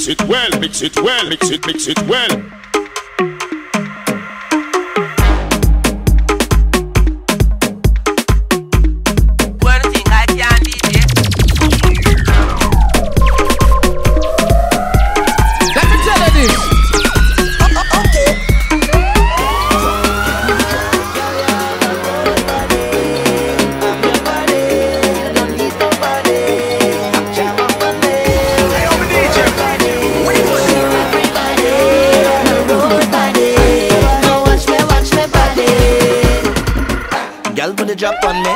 mix it well, mix it well, mix it well. Drop on me.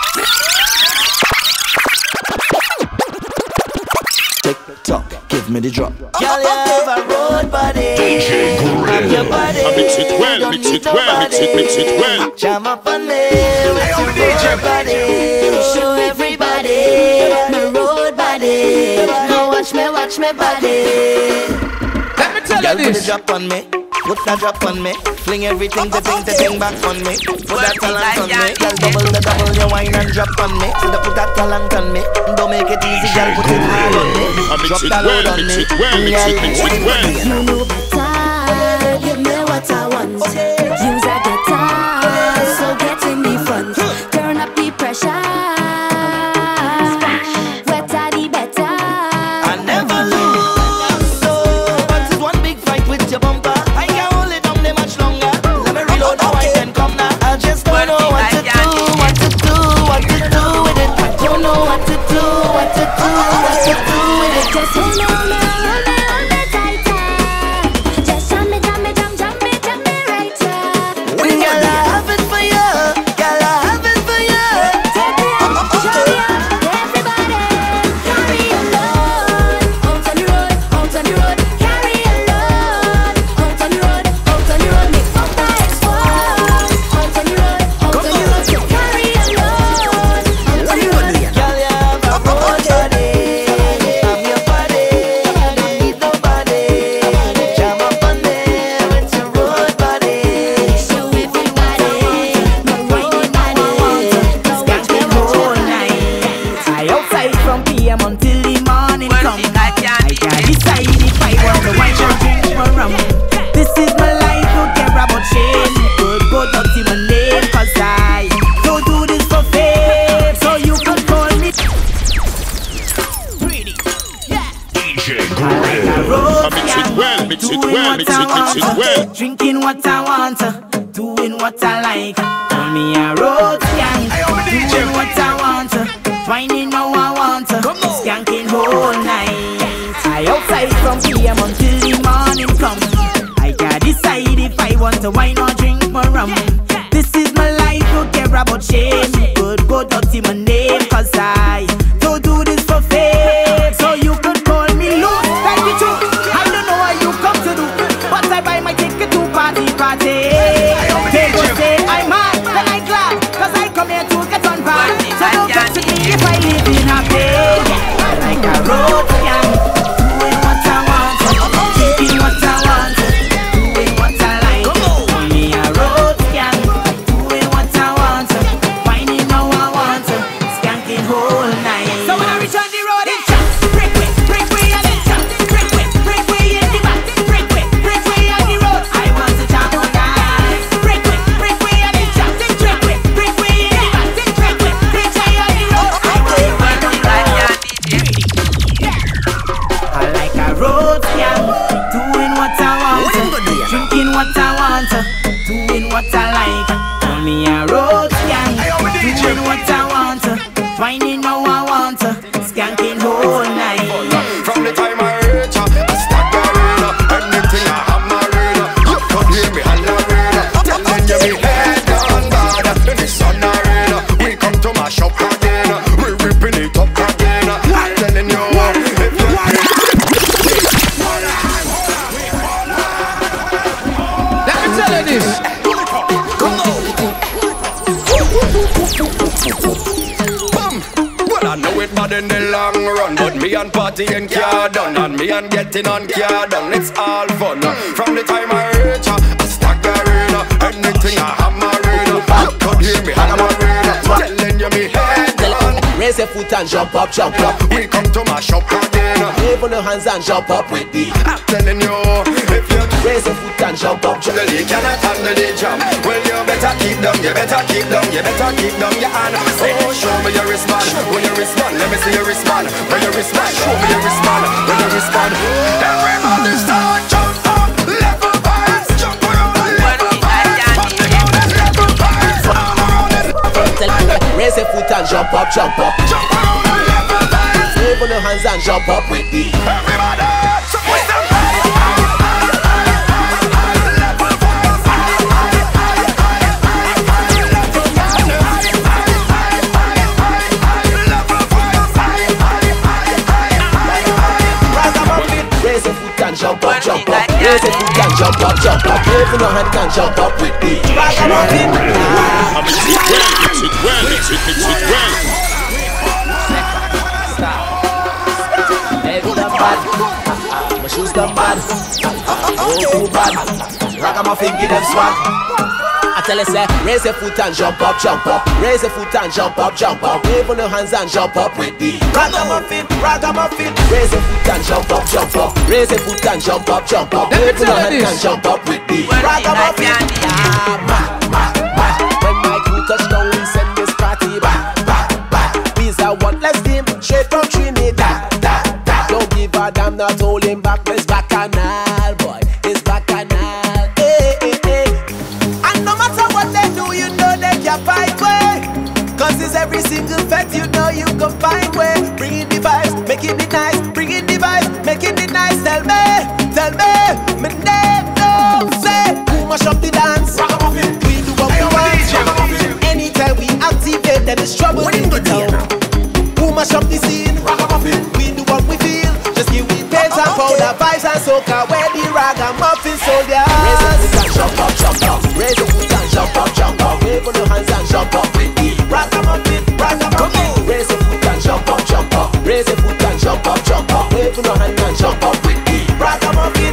Tick tock, give me the drop. Girl, you have a road body. DJ Gorilla. Your body. Mix it well, mix it well, mix it well. Jam up on me with your road body. Show everybody my road body. Now watch me body. Let me tell you this. this. Drop on me. Put that drop on me. Fling everything, the thing back on me. Put that talent on me. Girl, double your wine and drop on me. So put that talent on me. Don't make it easy, girl, put it hard on me. Drop that load on me. Mix it well. You know better, give me what I want. Use a guitar, so get in the front. Turn up the pressure. Wetter the better. I never lose, so but it's one big fight with your bumper. I can't hold it down there much longer. Let me reload now, I can come now. I just don't know what to do with it. I don't know what to do with it. Just hold me tighter. Just jam me right here. Girl, I have it for you. Girl, I have it for you. Take me out, show me out, everybody. Carry a load, out on the road, carry a load, out on the road, make Fanta explode. Out on the road, carry a load, out on the road. Girl, you have a road body. I'm your body. I don't need nobody. Jam up on there with your road body. Show everybody my road body. Sketch me whole night. I outside from PM until the morning come. I can decide if I want to wine or drink or rum. This is my life, don't care about shame. Go dirty my name, cause I don't do this for fame. So you can call me pretty. DJ Like a Gorilla. rose Mix it well, mix it doing well, what mix I it want, well. drinking what I want, doing what I like. Call me a road skank, doing what I want, whining how I want, skanking whole night. I outside from PM until the morning come. I can decide if I want to wine or drink more rum. This is my life, don't care about shame. Go dirty my name, cause I don't do this for fame. So you could call me loose, like the truth. I don't know what you come to do, but I buy my ticket to party. They go say I'm mad, then I glad, cause I come here to get on bad. So don't get to me if I live in a day. Like a road gang, doing what I want, drinking what I want, doing what I like. Call me a road gang, doing what I want, whining how I want, skanking whole night. So when I return the road, it's just break way and it's just break way in the back, break way on the road. I want to jam on guys. Break way and it's just break way in the back, break way on the road. I want to ride on guys. I like a road gang, doing what I want, drinking what I want, doing what I like. Call me a road gang, doing what I want, whining how I want, skanking whole night. From the time I reach I start arena. Anything I have my arena. You can hear me hollering. Telling you me head on bad. In the sun arena. We come to mash up again. We ripping it up again. I'm telling you what. If you Let me tell you this. Well, I know it bad in the long run, but me and partying can't done, and me and getting on can't done. It's all fun. From the time I reach I start arena. Anything I have my arena. You could hear me hollering. Telling you me head on. Raise Raise your foot and jump up, jump up. We come to mash up again. Wave on your hands and jump up with me. I'm telling you, if you Raise your foot and jump up, jump up. you cannot handle the jump. Well, you better keep down, you better keep down, you better keep down your hand. Oh, show me your wristband. When you respond, let me see your wristband. When you respond, show me your wristband. When you respond, everybody start jump up, level vibes, jump around, level vibes, level vibes, all around it. Raise your foot and jump up, jump up. Jump around, level vibes. Wave on your hands and jump up with me. Everybody, so what's the Raise your foot and jump up, jump up. Raise your foot and jump up, jump up. Wave on your hand and jump up with me. Mix it well, mix it well, mix it well. Hey, good and bad. My shoes done bad. Oh, too bad. Ragamuffin give them swag. I tell you, say, raise your foot and jump up, jump up. Raise your foot and jump up, jump up. Wave on your hands and jump up with me. Ragamuffin, ragamuffin. Raise your foot and jump up, jump up. Raise your foot and jump up, jump up. Wave on your hands and jump up with me. Ragamuffin. When my crew touch down, we send this party back, back, back. We's a one-less team, straight from Trinidad. Don't give a damn, not hold him back. It's bacchanal, boy. It's bacchanal. Hey, hey, hey. And no matter what they do, you know they can fight way. Cause it's every single fact, you know you can find way. Bringing the vibes, making it nice. Bringing the vibes, making it nice. Tell me, my name don't say. Who mash up the dance? We do what we want. Anytime we activate, then it's trouble in the town. Who mash up the scene? We do what we feel. Just give me pains and powder, vibes and soca. Where the ragamuffin soldiers. Raise your foot and jump up, jump up. Raise your foot and jump up, jump up. Wave on your hands and jump up with me. Ragamuffin, ragamuffin. Raise your foot and jump up, jump up. Raise your foot and jump up, jump up. Wave on your hands and jump up with me. Ragamuffin,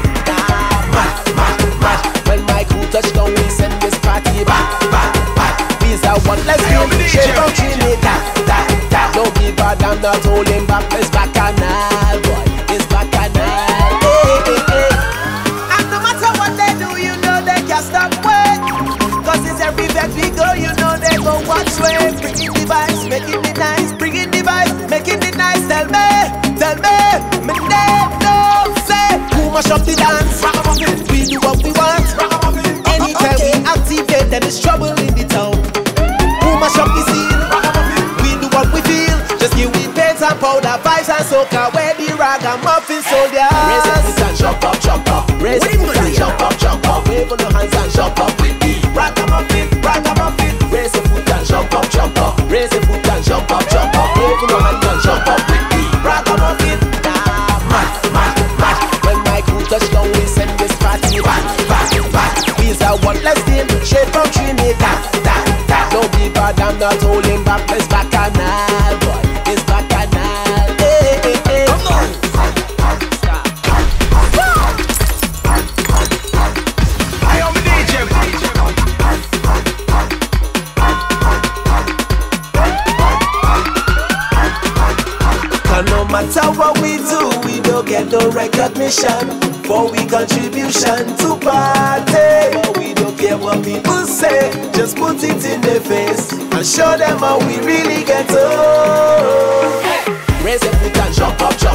mad. When my crew touch down, we send this party back, back, back. We's a one-less team, straight from Trinidad. Don't give a damn, not hold him back. It's bacchanal, boy. It's bacchanal. Hey, hey, hey. And no matter what they do, you know they can't stop wait. Cause it's every vet we go, you know they go watch way. Bringing the vibes, making it nice. Bringing the vibes, making it nice. Tell me, my name don't say. Who mash up the dance? We do what we want. Anytime we activate, then it's trouble in the town. Who mash up the scene? We do what we feel. Just give we paints and powder, vibes and soca. Where the ragamuffin soldiers. Raise your foot and jump up, jump up. Raise your foot and jump up, jump up. Wave on your hands and jump up with me. Ragamuffin, ragamuffin. Raise your foot and jump up, jump up. Raise your foot and jump up, jump up. Wave on your hands and jump up with me. Ragamuffin, mad. When my crew touch down, we send this party back, back, back. We's a one-less team, straight from Trinidad. Don't give a damn, not hold him back. It's bacchanal, boy. It's bacchanal. Hey, hey, hey. Come on. I am the DJ. And no matter what we do, we don't get no recognition for we contribution to party. But we don't care what people say, just put it in their face and show them how we really get on. Raise your foot and jump up,